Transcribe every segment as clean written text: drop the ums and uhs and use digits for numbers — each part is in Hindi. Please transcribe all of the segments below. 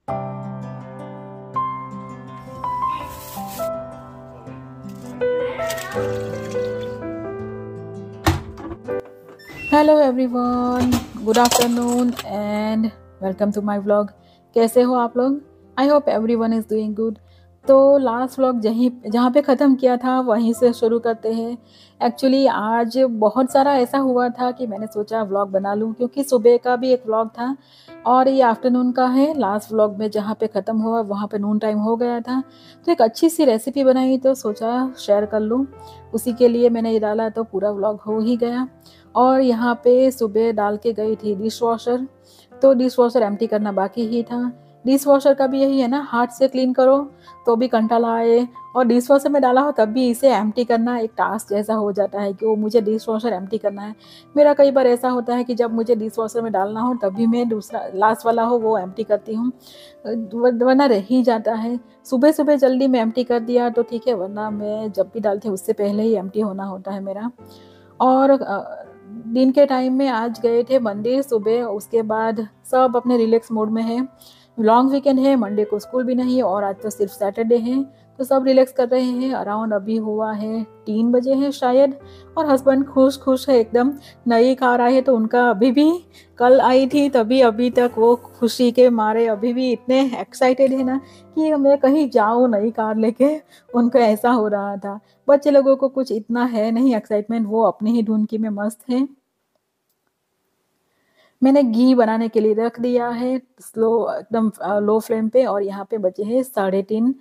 Hello everyone, good afternoon and welcome to my vlog. कैसे हो आप लोग? I hope everyone is doing good. तो लास्ट व्लॉग जहाँ पे ख़त्म किया था वहीं से शुरू करते हैं। एक्चुअली आज बहुत सारा ऐसा हुआ था कि मैंने सोचा व्लॉग बना लूँ, क्योंकि सुबह का भी एक व्लॉग था और ये आफ्टरनून का है। लास्ट व्लॉग में जहाँ पे ख़त्म हुआ वहाँ पे नून टाइम हो गया था, तो एक अच्छी सी रेसिपी बनाई तो सोचा शेयर कर लूँ। उसी के लिए मैंने ये डाला तो पूरा व्लॉग हो ही गया। और यहाँ पे सुबह डाल के गई थी डिश वॉशर, तो डिश वॉशर एम्प्टी करना बाकी ही था। डिश वॉशर का भी यही है ना, हाथ से क्लीन करो तो भी कंटाला आए, और डिश वॉशर में डाला हो तब भी इसे एम्प्टी करना एक टास्क जैसा हो जाता है कि वो मुझे डिश वॉशर एम्प्टी करना है। मेरा कई बार ऐसा होता है कि जब मुझे डिश वॉशर में डालना हो तब भी मैं दूसरा लास्ट वाला हो वो एम्प्टी करती हूँ, वरना रह ही जाता है। सुबह सुबह जल्दी में एम्प्टी कर दिया तो ठीक है, वरना मैं जब भी डालती हूँ उससे पहले ही एम्प्टी होना होता है मेरा। और दिन के टाइम में आज गए थे मंदिर सुबह, उसके बाद सब अपने रिलैक्स मोड में है। लॉन्ग वीकेंड है, मंडे को स्कूल भी नहीं और आज तो सिर्फ सैटरडे है, तो सब रिलैक्स कर रहे हैं। अराउंड अभी हुआ है 3 बजे है शायद, और हस्बैंड खुश खुश है एकदम। नई कार आई है तो उनका अभी भी, कल आई थी तभी अभी तक वो खुशी के मारे अभी भी इतने एक्साइटेड है ना कि मैं कहीं जाऊँ नई कार लेके, उनको ऐसा हो रहा था। बच्चे लोगों को कुछ इतना है नहीं एक्साइटमेंट, वो अपनी ही धुन की में मस्त है। मैंने घी बनाने के लिए रख दिया है स्लो, एकदम लो फ्लेम पे, और यहाँ पे बचे हैं 3:30,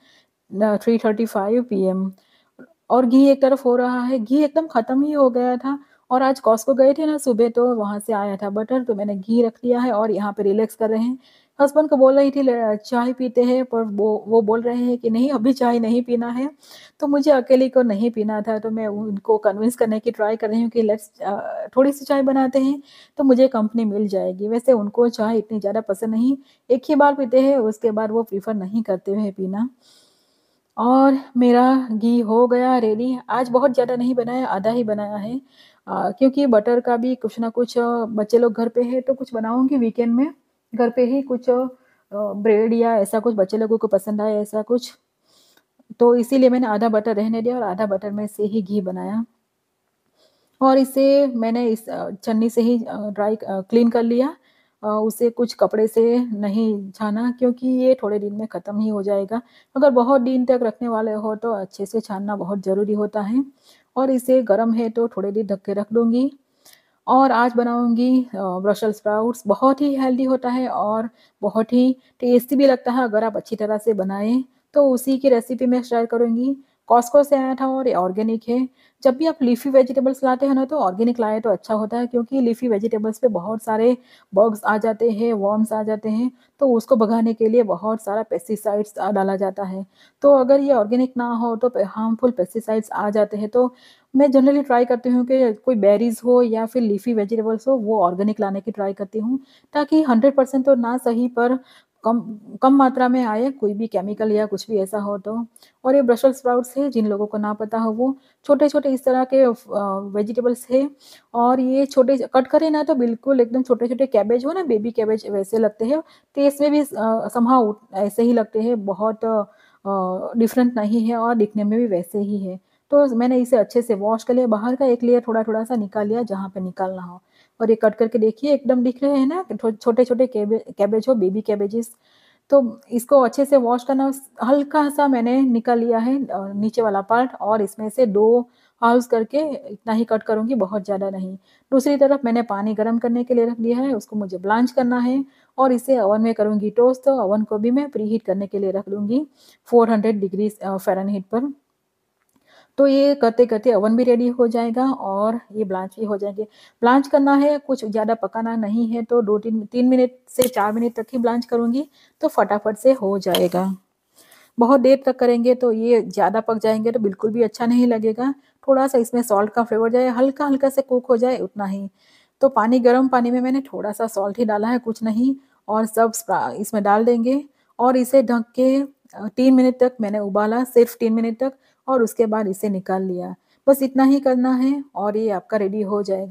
3:35 PM। और घी एक तरफ हो रहा है, घी एकदम ख़त्म ही हो गया था। और आज कॉस्को गए थे ना सुबह, तो वहाँ से आया था बटर, तो मैंने घी रख लिया है और यहाँ पे रिलैक्स कर रहे हैं। हस्बैंड को बोल रही थी चाय पीते हैं, पर वो बोल रहे हैं कि नहीं अभी चाय नहीं पीना है। तो मुझे अकेले को नहीं पीना था, तो मैं उनको कन्विंस करने की ट्राई कर रही हूँ कि लेट्स थोड़ी सी चाय बनाते हैं तो मुझे कंपनी मिल जाएगी। वैसे उनको चाय इतनी ज़्यादा पसंद नहीं, एक ही बार पीते हैं, उसके बाद वो प्रीफर नहीं करते हैं पीना। और मेरा घी हो गया रेडी। आज बहुत ज़्यादा नहीं बनाया, आधा ही बनाया है, क्योंकि बटर का भी कुछ ना कुछ, बच्चे लोग घर पे है तो कुछ बनाऊंगी वीकेंड में घर पे ही कुछ, ब्रेड या ऐसा कुछ बच्चे लोगों को पसंद आए ऐसा कुछ। तो इसीलिए मैंने आधा बटर रहने दिया और आधा बटर में से ही घी बनाया। और इसे मैंने इस छन्नी से ही ड्राई क्लीन कर लिया। उसे कुछ कपड़े से नहीं छाना, क्योंकि ये थोड़े दिन में ख़त्म ही हो जाएगा। अगर बहुत दिन तक रखने वाले हो तो अच्छे से छानना बहुत ज़रूरी होता है। और इसे गर्म है तो थोड़े दिन ढक के रख दूँगी। और आज बनाऊँगी ब्रसेल्स स्प्राउट्स। बहुत ही हेल्दी होता है और बहुत ही टेस्टी भी लगता है अगर आप अच्छी तरह से बनाएँ। तो उसी की रेसिपी मैं शेयर करूँगी। कॉस्को से आया था और ये ऑर्गेनिक है। जब भी आप लीफ़ी वेजिटेबल्स लाते हैं ना तो ऑर्गेनिक लाएँ तो अच्छा होता है, क्योंकि लीफ़ी वेजिटेबल्स पे बहुत सारे बग्स आ जाते हैं, वर्म्स आ जाते हैं, तो उसको भगाने के लिए बहुत सारा पेस्टिसाइड्स डाला जाता है। तो अगर ये ऑर्गेनिक ना हो तो हार्मफुल पेस्टिसाइड्स आ जाते हैं। तो मैं जनरली ट्राई करती हूँ कि कोई बेरीज़ हो या फिर लीफ़ी वेजिटेबल्स हो, वो ऑर्गेनिक लाने की ट्राई करती हूँ, ताकि 100% तो ना सही पर कम कम मात्रा में आए कोई भी केमिकल या कुछ भी ऐसा हो तो। और ये ब्रसेल्स स्प्राउट्स है, जिन लोगों को ना पता हो वो छोटे-छोटे इस तरह के वेजिटेबल्स है। और ये छोटे कट करें ना तो बिल्कुल एकदम छोटे-छोटे कैबेज हो ना, बेबी कैबेज वैसे लगते हैं। टेस्ट में भी समहाउ ऐसे ही लगते हैं, बहुत डिफरेंट नहीं है और दिखने में भी वैसे ही है। तो मैंने इसे अच्छे से वॉश कर लिया, बाहर का एक लेयर थोड़ा-थोड़ा सा निकाल लिया जहाँ पे निकालना हो। और ये कट करके देखिए एकदम दिख रहे हैं ना, छोटे-छोटे कैबेज हो, बेबी कैबेजेस। तो इसको अच्छे से वॉश करना, हल्का-सा मैंने निकाल लिया है नीचे वाला पार्ट, और इसमें से 2 हाल्व्स करके इतना ही कट करूँगी, बहुत ज़्यादा नहीं। दूसरी तरफ मैंने पानी गरम करने के लिए रख दिया है, उसको मुझे ब्लांच करना है और इसे ओवन में करूँगी टोस्ट। तो ओवन को भी मैं प्रीहीट करने के लिए रख दूँगी 400 डिग्री फ़ारेनहीट पर। तो ये करते-करते ओवन भी रेडी हो जाएगा और ये ब्लांच भी हो जाएँगे। ब्लांच करना है, कुछ ज़्यादा पकाना नहीं है, तो 2-3 3 मिनट से 4 मिनट तक ही ब्लांच करूँगी, तो फटाफट से हो जाएगा। बहुत देर तक करेंगे तो ये ज़्यादा पक जाएँगे तो बिल्कुल भी अच्छा नहीं लगेगा। थोड़ा-सा इसमें सॉल्ट का फ्लेवर जाए, हल्का-हल्का से कुक हो जाए उतना ही। तो गर्म पानी में मैंने थोड़ा-सा सॉल्ट ही डाला है, कुछ नहीं, और सब इसमें डाल देंगे और इसे ढक के 3 मिनट तक मैंने उबाला, सिर्फ़ 3 मिनट तक, और उसके बाद इसे निकाल लिया। बस इतना ही करना है और ये आपका रेडी हो जाएगा।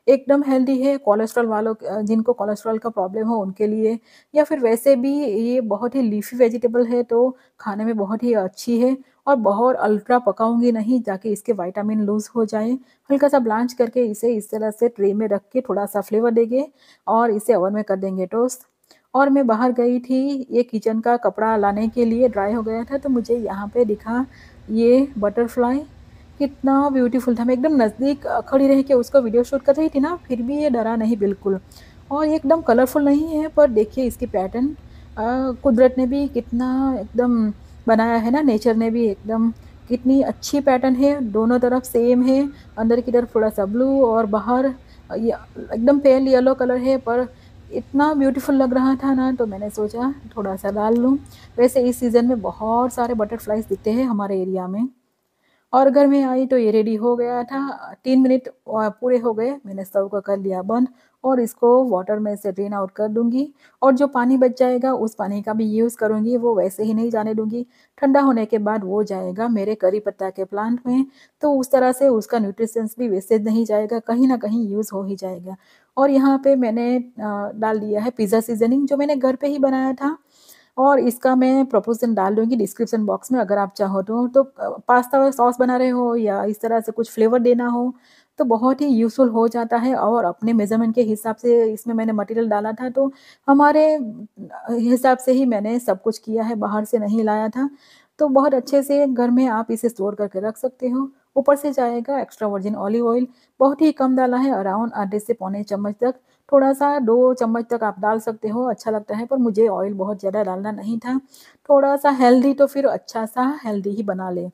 एकदम हेल्दी है कोलेस्ट्रॉल वालों जिनको कोलेस्ट्रॉल का प्रॉब्लम हो उनके लिए, या फिर वैसे भी ये बहुत ही लीफ़ी वेजिटेबल है तो खाने में बहुत ही अच्छी है और बहुत अल्ट्रा पकाऊँगी नहीं ताकि इसके विटामिन लूज़ हो जाएँ। हल्का-सा ब्लांच करके इसे इस तरह से ट्रे में रख के थोड़ा-सा फ्लेवर देंगे और इसे ओवन में कर देंगे टोस्ट। और मैं बाहर गई थी ये किचन का कपड़ा लाने के लिए, ड्राई हो गया था तो मुझे यहाँ पे दिखा ये बटरफ्लाई, कितना ब्यूटीफुल था। मैं एकदम नज़दीक खड़ी रह के उसको वीडियो शूट कर रही थी ना, फिर भी ये डरा नहीं बिल्कुल। और ये एकदम कलरफुल नहीं है पर देखिए इसकी पैटर्न कुदरत ने भी कितना एकदम बनाया है ना, नेचर ने भी एकदम कितनी अच्छी पैटर्न है, दोनों तरफ सेम है, अंदर की तरफ थोड़ा-सा ब्लू और बाहर य एकदम पेल येलो कलर है, पर इतना ब्यूटीफुल लग रहा था ना तो मैंने सोचा थोड़ा-सा डाल लूँ। वैसे इस सीज़न में बहुत सारे बटरफ्लाइज़ दिखते हैं हमारे एरिया में। और घर में आई तो ये रेडी हो गया था। 3 मिनट पूरे हो गए, मैंने स्टव को कर लिया बंद और इसको वाटर में से ड्रेन आउट कर दूँगी और जो पानी बच जाएगा उस पानी का भी यूज़ करूँगी, वो वैसे ही नहीं जाने दूँगी। ठंडा होने के बाद वो जाएगा मेरे करी पत्ता के प्लांट में, तो उस तरह से उसका न्यूट्रिशंस भी वेस्टेज नहीं जाएगा, कहीं न कहीं यूज़ हो ही जाएगा। और यहाँ पे मैंने डाल दिया है पिज़्ज़ा सीज़निंग जो मैंने घर पे ही बनाया था। और इसका मैं प्रोपोर्शन डाल दूँगी डिस्क्रिप्शन बॉक्स में अगर आप चाहो तो। तो पास्ता सॉस बना रहे हो या इस तरह से कुछ फ्लेवर देना हो, तो बहुत ही यूज़फुल हो जाता है और अपने मेज़रमेंट के हिसाब से इसमें मैंने मटीरियल डाला था, तो हमारे हिसाब से ही मैंने सब कुछ किया है, बाहर से नहीं लाया था। तो बहुत अच्छे से घर में आप इसे स्टोर करके रख सकते हो। ऊपर से जाएगा एक्स्ट्रा वर्जिन ऑलिव ऑयल, बहुत ही कम डाला है, अराउंड आधे से पौने चम्मच तक। थोड़ा-सा 2 चम्मच तक आप डाल सकते हो, अच्छा लगता है, पर मुझे ऑयल बहुत ज़्यादा डालना नहीं था। थोड़ा-सा हेल्दी तो फिर अच्छा-सा हेल्दी ही बना लें।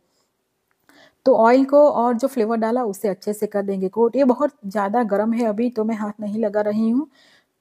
तो ऑयल को और जो फ्लेवर डाला उससे अच्छे से कर देंगे कोट। ये बहुत ज़्यादा गरम है अभी तो मैं हाथ नहीं लगा रही हूँ।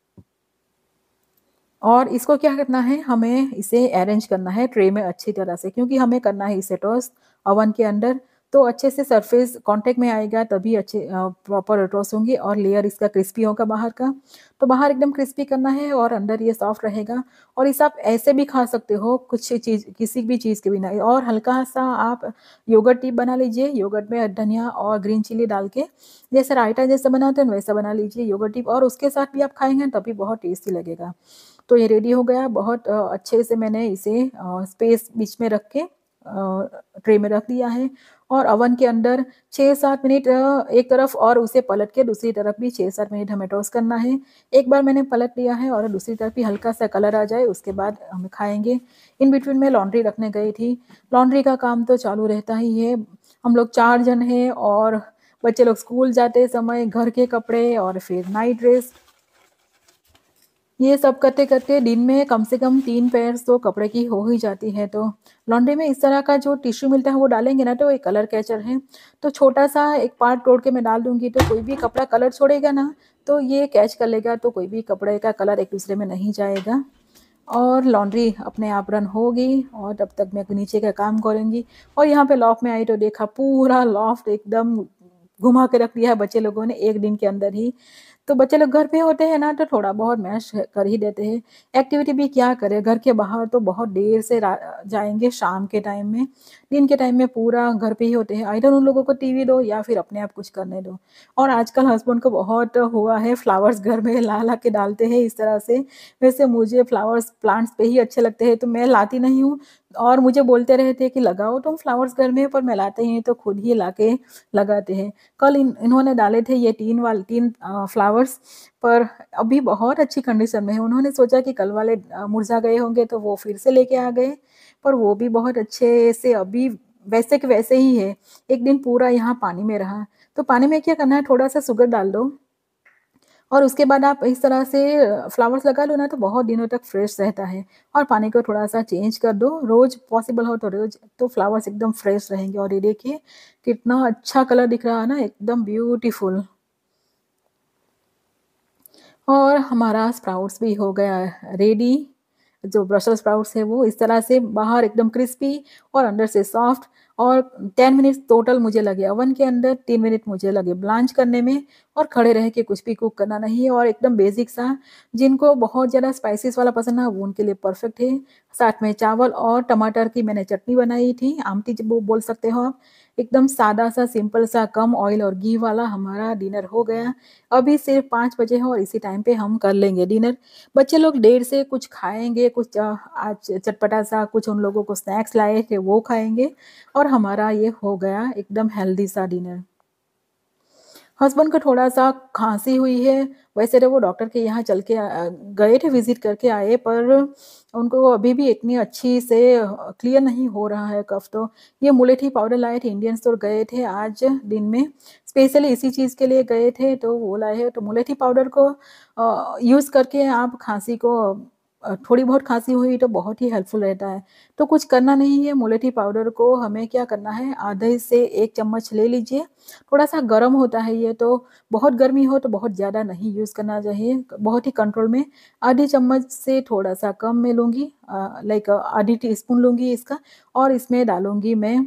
और इसको क्या करना है, हमें इसे अरेंज करना है ट्रे में अच्छी तरह से, क्योंकि हमें करना है इसे टोस्ट ओवन के अंदर, तो अच्छे से सरफेस कांटेक्ट में आएगा तभी अच्छे प्रॉपर टोस्ट होंगे और लेयर इसका क्रिस्पी होगा बाहर का। तो बाहर एकदम क्रिस्पी करना है और अंदर ये सॉफ्ट रहेगा। और इसे आप ऐसे भी खा सकते हो कुछ चीज़ किसी भी चीज़ के बिना, और हल्का-सा आप योगर्ट टिप बना लीजिए, योगर्ट में धनिया और ग्रीन चिली डाल के, जैसे रायता जैसा बनाते हैं वैसा बना लीजिए योगर्ट टिप, और उसके साथ भी आप खाएँगे तभी बहुत टेस्टी लगेगा। तो ये रेडी हो गया, बहुत अच्छे से मैंने इसे स्पेस बीच में रख के ट्रे में रख दिया है और ओवन के अंदर 6-7 मिनट एक तरफ और उसे पलट के दूसरी तरफ भी 6-7 मिनट हमें टॉस्ट करना है। एक बार मैंने पलट लिया है और दूसरी तरफ भी हल्का-सा कलर आ जाए उसके बाद हम खाएँगे। इन बिटवीन मैं लॉन्ड्री रखने गई थी। लॉन्ड्री का काम तो चालू रहता ही है। हम लोग 4 जन हैं और बच्चे लोग स्कूल जाते समय घर के कपड़े और फिर नाइट ड्रेस, ये सब करते-करते दिन में कम से कम 3 पेयर्स तो कपड़े की हो ही जाती है। तो लॉन्ड्री में इस तरह का जो टिश्यू मिलता है वो डालेंगे ना तो एक कलर कैचर है। तो छोटा-सा एक पार्ट तोड़ के मैं डाल दूँगी तो कोई भी कपड़ा कलर छोड़ेगा ना, तो ये कैच कर लेगा, तो कोई भी कपड़े का कलर एक-दूसरे में नहीं जाएगा। और लॉन्ड्री अपने आप रन होगी और तब तक मैं नीचे का काम करूँगी। और यहाँ पे लॉफ्ट में आई तो देखा पूरा लॉफ्ट एकदम घुमा के रख दिया है बच्चे लोगों ने 1 दिन के अंदर ही। तो बच्चे लोग घर पे होते हैं ना तो थोड़ा बहुत मैश कर ही देते हैं। एक्टिविटी भी क्या करें, घर के बाहर तो बहुत देर से जाएँगे शाम के टाइम में। दिन के टाइम में पूरा घर पे ही होते हैं। आइदर उन लोगों को टीवी दो या फिर अपने आप कुछ करने दो। और आजकल हस्बैंड को बहुत हुआ है फ्लावर्स घर में ला-ला के डालते हैं इस तरह से। वैसे मुझे फ्लावर्स प्लांट्स पे ही अच्छे लगते हैं तो मैं लाती नहीं हूँ, और मुझे बोलते रहते हैं कि लगाओ तुम फ्लावर्स घर में, पर मैं लाते ही नहीं तो खुद ही लाके लगाते हैं। कल इन्होंने डाले थे ये 3 फ्लावर्स, पर अभी बहुत अच्छी कंडीशन में है। उन्होंने सोचा कि कल वाले मुरझा गए होंगे तो वो फिर से लेके आ गए, पर वो भी बहुत अच्छे से अभी वैसे के वैसे ही है। एक दिन पूरा यहाँ पानी में रहा। तो पानी में क्या करना है, थोड़ा-सा शुगर डाल दो और उसके बाद आप इस तरह से फ्लावर्स लगा लो ना तो बहुत दिनों तक फ्रेश रहता है। और पानी को थोड़ा-सा चेंज कर दो, रोज़ पॉसिबल हो तो रोज़, तो फ्लावर्स एकदम फ्रेश रहेंगे। और ये देखिए कितना अच्छा कलर दिख रहा है ना, एकदम ब्यूटीफुल। और हमारा स्प्राउट्स भी हो गया रेडी। जो ब्रसेल्स स्प्राउट्स है वो इस तरह से बाहर एकदम क्रिस्पी और अंदर से सॉफ्ट। और 10 मिनट्स टोटल मुझे लगे ओवन के अंदर, 3 मिनट मुझे लगे ब्लांच करने में, और खड़े रह के कुछ भी कुक करना नहीं है और एकदम बेसिक सा, जिनको बहुत ज़्यादा स्पाइसेस वाला पसंद है वो उनके लिए परफेक्ट है। साथ में चावल और टमाटर की मैंने चटनी बनाई थी, आमटी ज बो बोल सकते हो आप। एकदम सादा-सा, सिंपल-सा, कम ऑयल और घी वाला हमारा डिनर हो गया। अभी सिर्फ़ 5 बजे हैं और इसी टाइम पे हम कर लेंगे डिनर। बच्चे लोग देर से कुछ खाएँगे, कुछ आज चटपटा-सा कुछ उन लोगों को स्नैक्स लाए थे, वो खाएँगे और हमारा ये हो गया एकदम हेल्दी-सा डिनर। हस्बैंड को थोड़ा-सा खाँसी हुई है, वैसे तो वो डॉक्टर के यहाँ चल के गए थे, विज़िट करके आए, पर उनको अभी भी इतनी अच्छी से क्लियर नहीं हो रहा है कफ़ तो। ये मुलेठी पाउडर लाए थे, इंडियन स्टोर गए थे आज दिन में, स्पेशली इसी चीज़ के लिए गए थे, तो वो लाए हैं। तो मुलेठी पाउडर को यूज़ करके आप खाँसी को थोड़ी बहुत खाँसी हुई तो बहुत ही हेल्पफुल रहता है। तो कुछ करना नहीं है, मुलेठी पाउडर को हमें क्या करना है, आधे से 1 चम्मच ले लीजिए। थोड़ा-सा गरम होता है ये तो, बहुत गर्मी हो तो बहुत ज़्यादा नहीं यूज़ करना चाहिए, बहुत ही कंट्रोल में। आधी चम्मच से थोड़ा-सा कम मैं लूँगी, लाइक आधी टीस्पून लूँगी इसका और इसमें डालूँगी मैं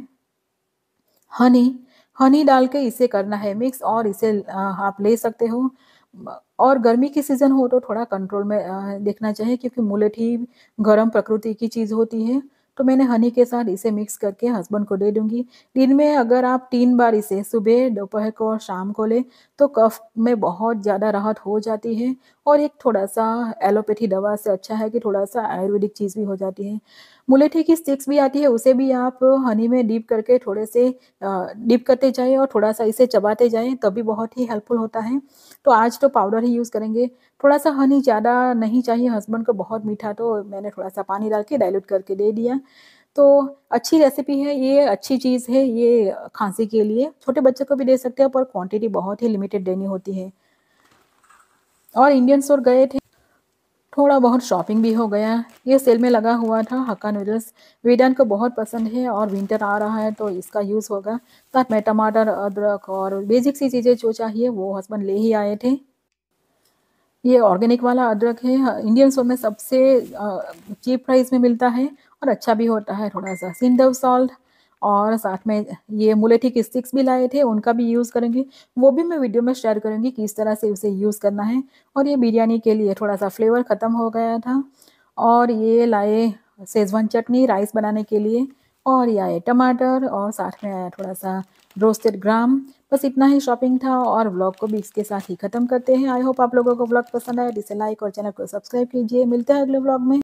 हनी। हनी डाल के इसे करना है मिक्स और इसे आप ले सकते हो। और गर्मी की सीज़न हो तो थोड़ा कंट्रोल में देखना चाहिए क्योंकि मुलेठी गरम प्रकृति की चीज़ होती है। तो मैंने हनी के साथ इसे मिक्स करके हस्बैंड को दे दूँगी। दिन में अगर आप 3 बार इसे सुबह, दोपहर को और शाम को लें, तो कफ़ में बहुत ज़्यादा राहत हो जाती है और एक थोड़ा-सा एलोपैथी दवा से अच्छा है कि थोड़ा-सा आयुर्वेदिक चीज़ भी हो जाती है। मुलेठी की स्टिक्स भी आती है, उसे भी आप हनी में डीप करके थोड़े से डिप करते जाएँ और थोड़ा-सा इसे चबाते जाएँ, तभी बहुत ही हेल्पफुल होता है। तो आज तो पाउडर ही यूज़ करेंगे। थोड़ा-सा हनी ज़्यादा नहीं चाहिए, हस्बैंड को बहुत मीठा, तो मैंने थोड़ा-सा पानी डाल के डाइल्यूट करके दे दिया। तो अच्छी रेसिपी है ये, अच्छी चीज़ है ये खाँसी के लिए। छोटे बच्चों को भी दे सकते हो पर क्वांटिटी बहुत ही लिमिटेड देनी होती है। और इंडियन स्टोर गए थे, थोड़ा बहुत शॉपिंग भी हो गया। ये सेल में लगा हुआ था हक्का नूडल्स, वेदांत को बहुत पसंद है और विंटर आ रहा है तो इसका यूज़ होगा। साथ में टमाटर, अदरक और बेसिक सी चीज़ें जो चाहिए वो हस्बैंड ले ही आए थे। ये ऑर्गेनिक वाला अदरक है, इंडियन स्टोर में सबसे चीप प्राइस में मिलता है और अच्छा भी होता है थोड़ा-सा। सिंधव सॉल्ट और साथ में ये मुलेठी की स्टिक्स भी लाए थे, उनका भी यूज़ करेंगे। वो भी मैं वीडियो में शेयर करूँगी किस तरह से उसे यूज़ करना है। और ये बिरयानी के लिए थोड़ा-सा फ्लेवर ख़त्म हो गया था और ये लाए शेज़वान चटनी राइस बनाने के लिए और ये आए टमाटर और साथ में आया थोड़ा-सा रोस्टेड ग्राम। बस इतना ही शॉपिंग था और व्लॉग को भी इसके साथ ही ख़त्म करते हैं। आई होप आप लोगों को व्लॉग पसंद आया, जिसे लाइक और चैनल को सब्सक्राइब कीजिए। मिलते हैं अगले व्लॉग में।